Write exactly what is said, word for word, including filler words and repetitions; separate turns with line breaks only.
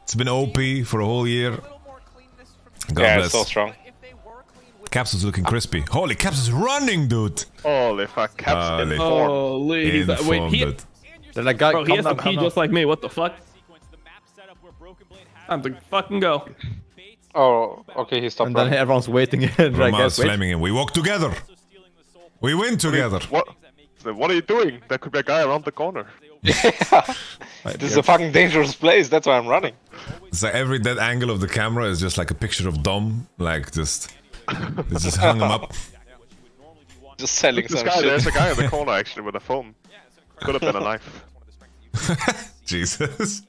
It's been O P for a whole year. God
yeah,
bless.
it's so strong.
Caps is looking crispy. Holy, Caps is running, dude.
Holy fuck, Caps
Holy.
informed.
Holy, he's that, wait, he,
Informed.
Then I got,
bro, he has
down,
to pee just like me. What the fuck? Time to fucking go.
Oh, okay, he stopped
And then
running.
everyone's waiting in.
Roma's flaming him. We walk together. We win together.
What? What are you doing? There could be a guy around the corner.
Yeah. This is a fucking dangerous place, that's why I'm running.
It's like every dead angle of the camera is just like a picture of Dom. Like, just... They just hung him up.
Just selling
This
some
guy,
shit.
there's a guy in the corner actually with a phone. Could have been a knife.
Jesus.